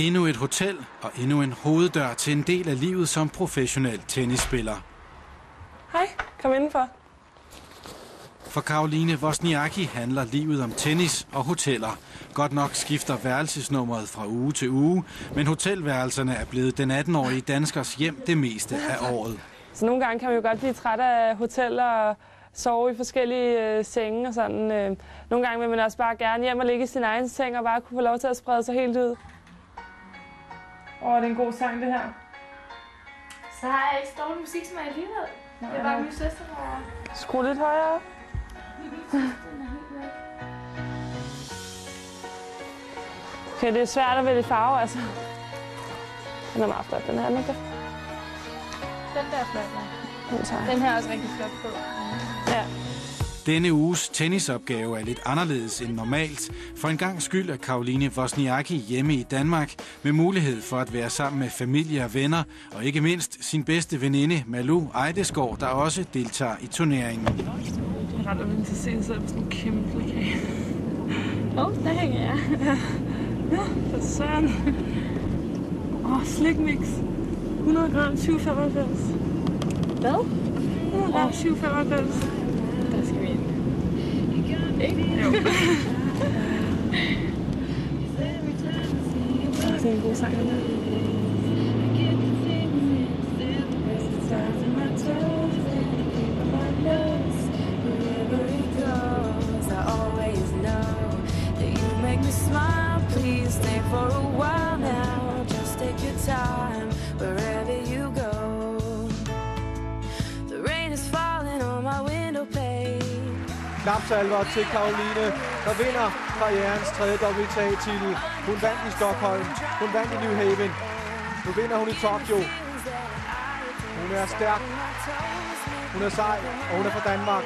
Endnu et hotel og endnu en hoveddør til en del af livet som professionel tennisspiller. Hej, kom indenfor. For Caroline Wozniacki handler livet om tennis og hoteller. Godt nok skifter værelsesnummeret fra uge til uge, men hotelværelserne er blevet den 18-årige danskers hjem det meste af året. Så nogle gange kan man jo godt blive træt af hoteller og sove i forskellige senge og sådan. Nogle gange vil man også bare gerne hjem og ligge i sin egen seng og bare kunne få lov til at sprede sig helt ud. Det er en god sang, det her. Så har jeg ikke dårlig musik, som er alligevel. Det er bare min søster, der... Skru lidt højere op. Okay, det er svært at vælge farve, altså. Den er meget flot, den her, ikke? Den der er flot, ja. Den her er også rigtig flot på. Ja. Denne uges tennisopgave er lidt anderledes end normalt. For en gang skyld er Caroline Wozniacki hjemme i Danmark med mulighed for at være sammen med familie og venner, og ikke mindst sin bedste veninde Malou Ejdesgaard, der også deltager i turneringen. Jeg er ret vildt til at se sig på sådan en kæmpe plakat. Der hænger jeg. Ja, for søren. Slikmix. 100 gram 7,95. Hvad? 100 gram 7,95. Der skal vi ind. Ikke? Jo. Det er en god sang, den her. Klapsalver til Caroline, der vinder karrierens 3. WTA-titel. Hun vandt i Stockholm, hun vandt i New Haven. Nu vinder hun i Tokyo. Hun er stærk, hun er sej, og hun er fra Danmark.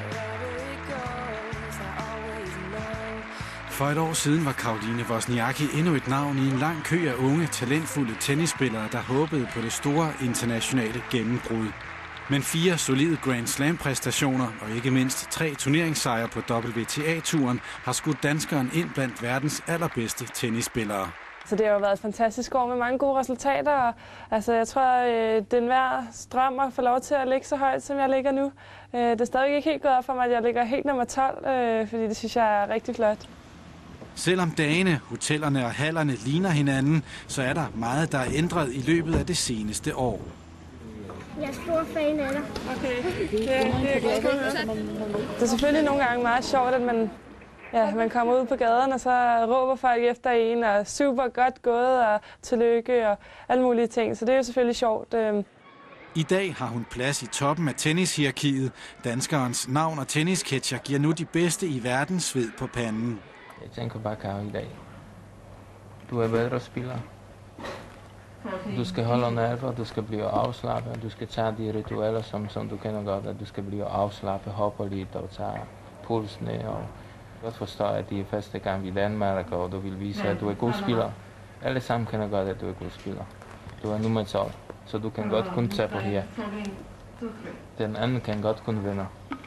For et år siden var Caroline Wozniacki endnu et navn i en lang kø af unge, talentfulde tennisspillere, der håbede på det store internationale gennembrud. Men 4 solide Grand Slam-præstationer og ikke mindst 3 turneringssejre på WTA-turen har skudt danskeren ind blandt verdens allerbedste tennisspillere. Så det har jo været et fantastisk år med mange gode resultater. Og, altså, jeg tror, det er enhver drøm at få lov til at ligge så højt, som jeg ligger nu. Det er stadig ikke helt gået op for mig, at jeg ligger helt nummer 12, fordi det synes jeg er rigtig flot. Selvom dagene, hotellerne og hallerne ligner hinanden, så er der meget, der er ændret i løbet af det seneste år. Jeg er stor fan af dig. Okay, det er godt at høre. Det er selvfølgelig nogle gange meget sjovt, at man kommer ud på gaden, og så råber folk efter en, og super godt gået, og tillykke, og alle mulige ting. Så det er jo selvfølgelig sjovt. I dag har hun plads i toppen af tennishierarkiet. Danskerens navn og tennisketcher giver nu de bedste i verden sved på panden. Jeg tænker bare, Karo, i dag. Du er bedre spiller. Du skal holde nerver, du skal blive afslappet, du skal tage de ritualer, som du kender godt, at du skal blive afslappet, hoppe lidt og tage puls ned. Og jeg forstår, at det er første gang i Danmark, og du vil vise, at du er god spiller. Alle sammen kender godt, at du er god spiller. Du er nummer 12, så du kan godt kun tage på her. Den anden kan godt kun vinde.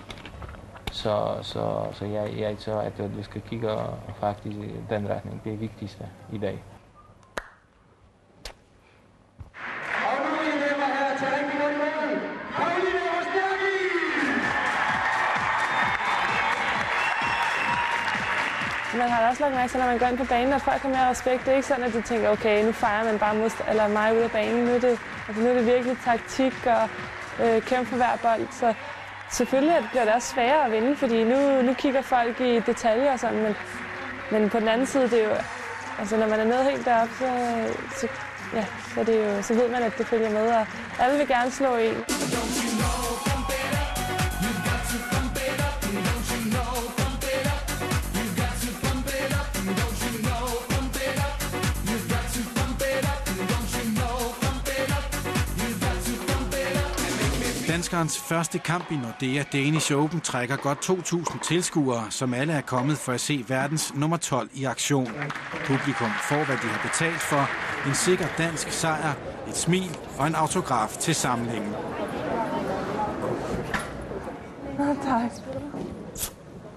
Så jeg tror, at du skal kigge faktisk i den retning. Det er vigtigste i dag. Man har også lagt mærke til, når man går ind på banen, at folk har mere respekt. Det er ikke sådan, at de tænker, okay, nu fejrer man bare eller mig ud af banen. Nu er det virkelig taktik og kæmpe for hver bold. Så selvfølgelig bliver det også sværere at vinde, fordi nu kigger folk i detaljer og sådan. Men på den anden side, det er jo, altså når man er nede helt deroppe, så ved man, at det følger med, og alle vil gerne slå en. Danskerens første kamp i Nordea Danish Open trækker godt 2.000 tilskuere, som alle er kommet for at se verdens nummer 12 i aktion. Publikum får, hvad de har betalt for, en sikker dansk sejr, et smil og en autograf til samlingen. Tak.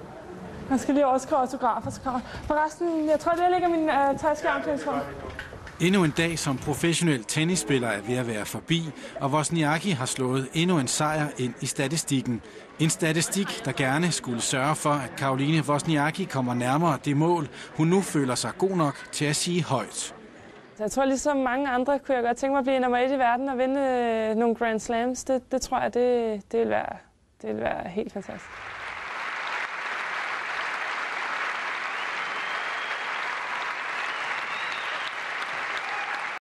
Jeg skal lige overskrive autografer. Forresten, jeg tror, det ligger min taske i omklædningsrummet. Endnu en dag som professionel tennisspiller er ved at være forbi, og Wozniacki har slået endnu en sejr ind i statistikken. En statistik, der gerne skulle sørge for, at Caroline Wozniacki kommer nærmere det mål, hun nu føler sig god nok til at sige højt. Jeg tror, ligesom mange andre, kunne jeg godt tænke mig at blive nummer 1 i verden og vinde nogle Grand Slams. Det tror jeg, det vil være helt fantastisk.